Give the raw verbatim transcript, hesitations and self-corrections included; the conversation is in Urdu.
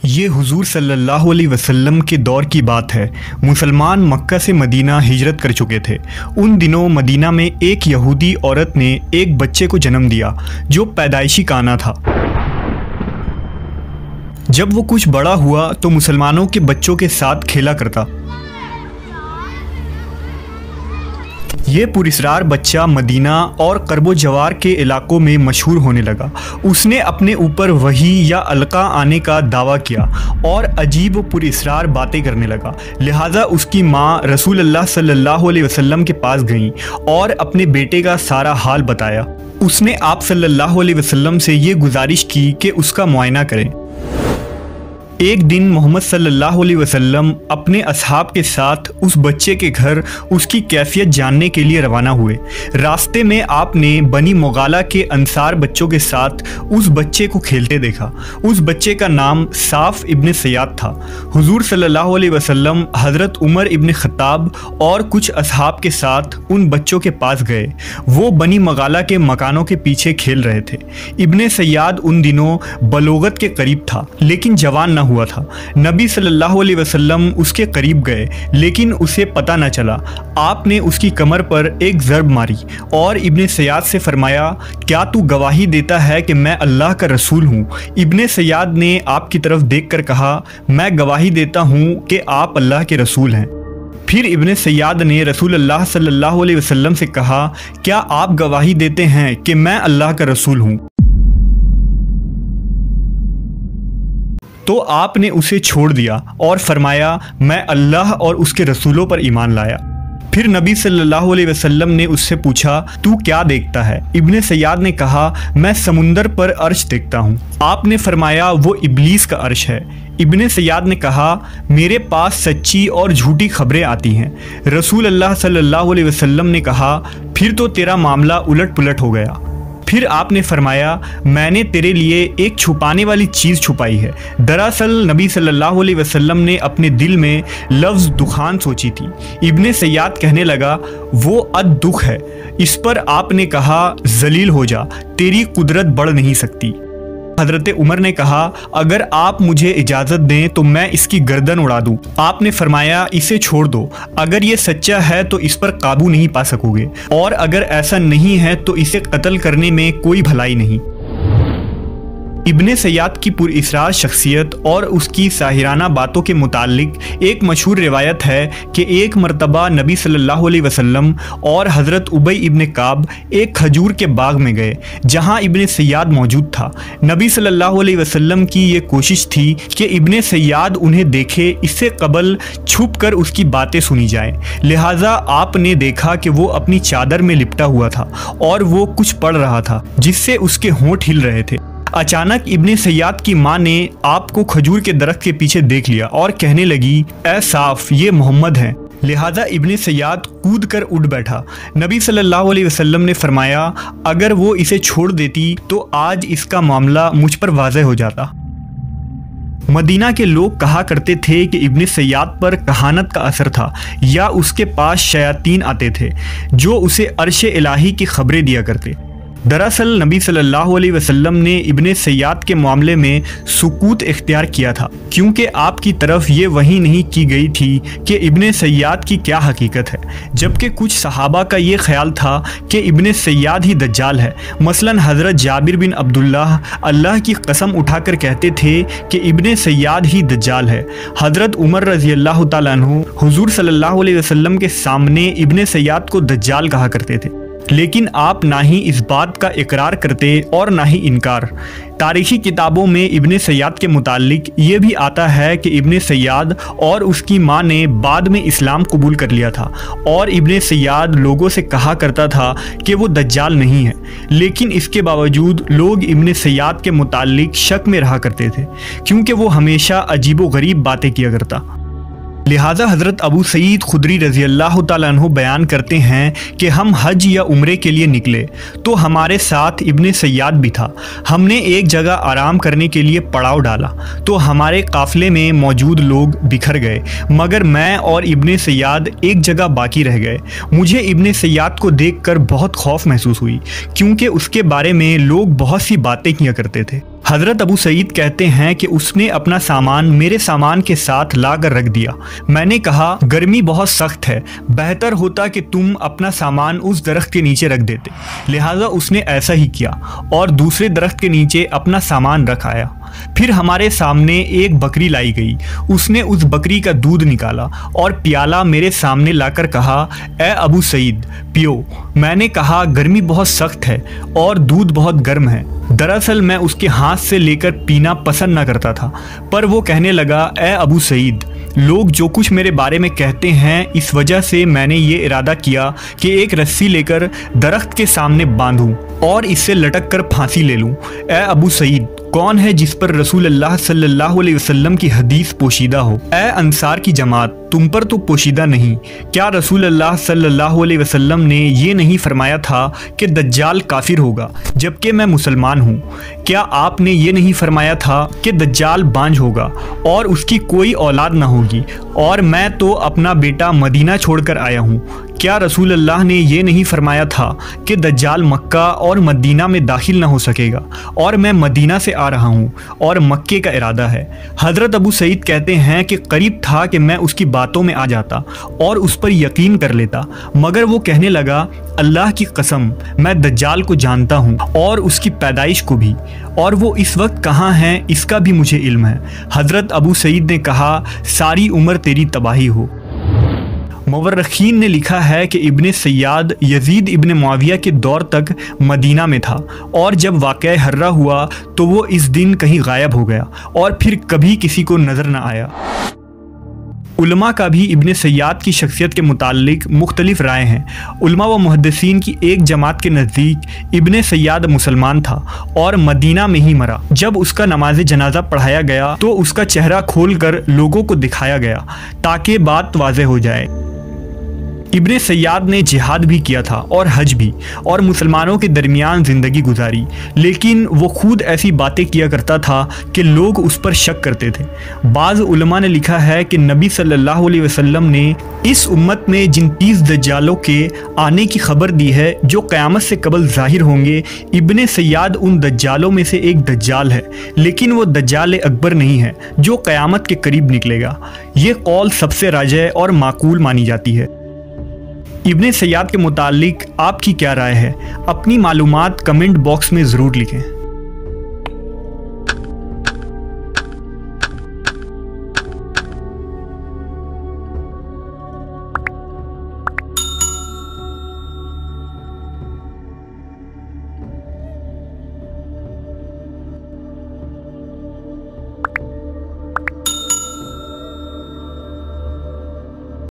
یہ حضور صلی اللہ علیہ وسلم کے دور کی بات ہے۔ مسلمان مکہ سے مدینہ ہجرت کر چکے تھے۔ ان دنوں مدینہ میں ایک یہودی عورت نے ایک بچے کو جنم دیا جو پیدائشی کانا تھا۔ جب وہ کچھ بڑا ہوا تو مسلمانوں کے بچوں کے ساتھ کھیلا کرتا۔ یہ پراسرار بچہ مدینہ اور قرب و جوار کے علاقوں میں مشہور ہونے لگا۔ اس نے اپنے اوپر وحی یا القا آنے کا دعویٰ کیا اور عجیب و پراسرار باتیں کرنے لگا، لہٰذا اس کی ماں رسول اللہ صلی اللہ علیہ وسلم کے پاس گئیں اور اپنے بیٹے کا سارا حال بتایا۔ اس نے آپ صلی اللہ علیہ وسلم سے یہ گزارش کی کہ اس کا معائنہ کریں۔ ایک دن محمد صلی اللہ علیہ وسلم اپنے اصحاب کے ساتھ اس بچے کے گھر اس کی کیفیت جاننے کے لیے روانہ ہوئے۔ راستے میں آپ نے بنی مغالہ کے انصار بچوں کے ساتھ اس بچے کو کھیلتے دیکھا۔ اس بچے کا نام صاف ابن سیاد تھا۔ حضور صلی اللہ علیہ وسلم حضرت عمر ابن خطاب اور کچھ اصحاب کے ساتھ ان بچوں کے پاس گئے۔ وہ بنی مغالہ کے مکانوں کے پیچھے کھیل رہے تھے۔ ابن سیاد ان دنوں بلوغت کے قریب تھا لیکن جوان نہ ہوا تھا۔ نبی صلی اللہ علیہ وسلم اس کے قریب گئے لیکن اسے پتہ نہ چلا۔ آپ نے اس کی کمر پر ایک ضرب ماری اور ابن سیاد سے فرمایا، کیا تو گواہی دیتا ہے کہ میں اللہ کا رسول ہوں؟ ابن سیاد نے آپ کی طرف دیکھ کر کہا، میں گواہی دیتا ہوں کہ آپ اللہ کے رسول ہیں۔ پھر ابن سیاد نے رسول اللہ صلی اللہ علیہ وسلم سے کہا، کیا آپ گواہی دیتے ہیں کہ میں اللہ کا رسول ہوں؟ تو آپ نے اسے چھوڑ دیا اور فرمایا، میں اللہ اور اس کے رسولوں پر ایمان لایا۔ پھر نبی صلی اللہ علیہ وسلم نے اس سے پوچھا، تو کیا دیکھتا ہے؟ ابن سیاد نے کہا، میں سمندر پر عرش دیکھتا ہوں۔ آپ نے فرمایا، وہ ابلیس کا عرش ہے۔ ابن سیاد نے کہا، میرے پاس سچی اور جھوٹی خبریں آتی ہیں۔ رسول اللہ صلی اللہ علیہ وسلم نے کہا، پھر تو تیرا معاملہ الٹ پلٹ ہو گیا۔ پھر آپ نے فرمایا، میں نے تیرے لیے ایک چھپانے والی چیز چھپائی ہے۔ دراصل نبی صلی اللہ علیہ وسلم نے اپنے دل میں لفظ دخان سوچی تھی۔ ابن سیاد کہنے لگا، وہ اد دکھ ہے۔ اس پر آپ نے کہا، ذلیل ہو جا، تیری قدرت بڑھ نہیں سکتی۔ حضرت عمر نے کہا، اگر آپ مجھے اجازت دیں تو میں اس کی گردن اڑا دوں۔ آپ نے فرمایا، اسے چھوڑ دو، اگر یہ سچا ہے تو اس پر قابو نہیں پا سکو گے، اور اگر ایسا نہیں ہے تو اسے قتل کرنے میں کوئی بھلائی نہیں۔ ابن سیاد کی پراسرار شخصیت اور اس کی ساحرانہ باتوں کے متعلق ایک مشہور روایت ہے کہ ایک مرتبہ نبی صلی اللہ علیہ وسلم اور حضرت ابی ابن کعب ایک کھجور کے باغ میں گئے جہاں ابن سیاد موجود تھا۔ نبی صلی اللہ علیہ وسلم کی یہ کوشش تھی کہ ابن سیاد انہیں دیکھے، اس سے قبل چھپ کر اس کی باتیں سنی جائیں، لہٰذا آپ نے دیکھا کہ وہ اپنی چادر میں لپٹا ہوا تھا اور وہ کچھ پڑھ رہا تھا جس سے اس کے ہونٹ ہل رہے تھے۔ اچانک ابن سیاد کی ماں نے آپ کو کھجور کے درخت کے پیچھے دیکھ لیا اور کہنے لگی، اے صاف، یہ محمد ہیں۔ لہٰذا ابن سیاد کود کر اٹھ بیٹھا۔ نبی صلی اللہ علیہ وسلم نے فرمایا، اگر وہ اسے چھوڑ دیتی تو آج اس کا معاملہ مجھ پر واضح ہو جاتا۔ مدینہ کے لوگ کہا کرتے تھے کہ ابن سیاد پر کہانت کا اثر تھا یا اس کے پاس شیاطین آتے تھے جو اسے عرش الہی کی خبریں دیا کرتے۔ دراصل نبی صلی اللہ علیہ وسلم نے ابن سیاد کے معاملے میں سکوت اختیار کیا تھا کیونکہ آپ کی طرف یہ وحی نہیں کی گئی تھی کہ ابن سیاد کی کیا حقیقت ہے، جبکہ کچھ صحابہ کا یہ خیال تھا کہ ابن سیاد ہی دجال ہے۔ مثلاً حضرت جابر بن عبداللہ اللہ کی قسم اٹھا کر کہتے تھے کہ ابن سیاد ہی دجال ہے۔ حضرت عمر رضی اللہ تعالیٰ عنہ حضور صلی اللہ علیہ وسلم کے سامنے ابن سیاد کو دجال کہا کرتے تھے، لیکن آپ نہ ہی اس بات کا اقرار کرتے اور نہ ہی انکار۔ تاریخی کتابوں میں ابن سیاد کے متعلق یہ بھی آتا ہے کہ ابن سیاد اور اس کی ماں نے بعد میں اسلام قبول کر لیا تھا، اور ابن سیاد لوگوں سے کہا کرتا تھا کہ وہ دجال نہیں ہے، لیکن اس کے باوجود لوگ ابن سیاد کے متعلق شک میں رہا کرتے تھے کیونکہ وہ ہمیشہ عجیب و غریب باتیں کیا کرتا۔ لہٰذا حضرت ابو سعید خدری رضی اللہ تعالیٰ عنہ بیان کرتے ہیں کہ ہم حج یا عمرے کے لیے نکلے تو ہمارے ساتھ ابن سیاد بھی تھا۔ ہم نے ایک جگہ آرام کرنے کے لیے پڑاؤ ڈالا تو ہمارے قافلے میں موجود لوگ بکھر گئے، مگر میں اور ابن سیاد ایک جگہ باقی رہ گئے۔ مجھے ابن سیاد کو دیکھ کر بہت خوف محسوس ہوئی کیونکہ اس کے بارے میں لوگ بہت سی باتیں کیا کرتے تھے۔ حضرت ابو سعید کہتے ہیں کہ اس نے اپنا سامان میرے سامان کے ساتھ لا کر رکھ دیا۔ میں نے کہا گرمی بہت سخت ہے، بہتر ہوتا کہ تم اپنا سامان اس درخت کے نیچے رکھ دیتے، لہٰذا اس نے ایسا ہی کیا اور دوسرے درخت کے نیچے اپنا سامان رکھ آیا۔ پھر ہمارے سامنے ایک بکری لائی گئی، اس نے اس بکری کا دودھ نکالا اور پیالہ میرے سامنے لا کر کہا اے ابو سعید پیو۔ میں نے کہا گرمی بہت سخت ہے اور دودھ بہت گرم ہے۔ دراصل میں اس کے ہاتھ سے لے کر پینا پسند نہ کرتا تھا، پر وہ کہنے لگا اے ابو سعید، لوگ جو کچھ میرے بارے میں کہتے ہیں اس وجہ سے میں نے یہ ارادہ کیا کہ ایک رسی لے کر درخت کے سامنے باندھوں اور اس سے لٹک کر پھانسی لے لوں۔ اے ابو سعید، کون ہے جس پر رسول اللہ صلی اللہ علیہ وسلم کی حدیث پوشیدہ ہو؟ اے انصار کی جماعت، تم پر تو پوشیدہ نہیں۔ کیا رسول اللہ صلی اللہ علیہ وسلم نے یہ نہیں فرمایا تھا کہ دجال کافر ہوگا جبکہ میں مسلمان ہوں؟ کیا آپ نے یہ نہیں فرمایا تھا کہ دجال بانجھ ہوگا اور اس کی کوئی اولاد نہ ہوگی اور میں تو اپنا بیٹا مدینہ چھوڑ کر آیا ہوں؟ کیا رسول اللہ نے یہ نہیں فرمایا تھا کہ دجال مکہ اور مدینہ میں داخل نہ ہو سکے گا اور میں مدینہ سے آ رہا ہوں اور مکے کا ارادہ ہے؟ حضرت ابو سعید کہتے ہیں کہ قریب تھا کہ میں اس کی باتوں میں آ جاتا اور اس پر یقین کر لیتا، مگر وہ کہنے لگا اللہ کی قسم میں دجال کو جانتا ہوں اور اس کی پیدائش کو بھی، اور وہ اس وقت کہاں ہیں اس کا بھی مجھے علم ہے۔ حضرت ابو سعید نے کہا ساری عمر تیری تباہی ہو۔ مورخین نے لکھا ہے کہ ابن سیاد یزید ابن معاویہ کے دور تک مدینہ میں تھا، اور جب واقعہ حرہ ہوا تو وہ اس دن کہیں غائب ہو گیا اور پھر کبھی کسی کو نظر نہ آیا۔ علماء کا بھی ابن سیاد کی شخصیت کے متعلق مختلف رائے ہیں۔ علماء و محدثین کی ایک جماعت کے نزدیک ابن سیاد مسلمان تھا اور مدینہ میں ہی مرا۔ جب اس کا نماز جنازہ پڑھایا گیا تو اس کا چہرہ کھول کر لوگوں کو دکھایا گیا تاکہ بات واضح ہو جائے۔ ابن سیاد نے جہاد بھی کیا تھا اور حج بھی، اور مسلمانوں کے درمیان زندگی گزاری، لیکن وہ خود ایسی باتیں کیا کرتا تھا کہ لوگ اس پر شک کرتے تھے۔ بعض علماء نے لکھا ہے کہ نبی صلی اللہ علیہ وسلم نے اس امت میں جن تیس دجالوں کے آنے کی خبر دی ہے جو قیامت سے قبل ظاہر ہوں گے، ابن سیاد ان دجالوں میں سے ایک دجال ہے، لیکن وہ دجال اکبر نہیں ہے جو قیامت کے قریب نکلے گا۔ یہ قول سب سے راجح اور معقول مانی جاتی ہے۔ ابن سیاد کے متعلق آپ کی کیا رائے ہے؟ اپنی معلومات کمنٹ باکس میں ضرور لکھیں۔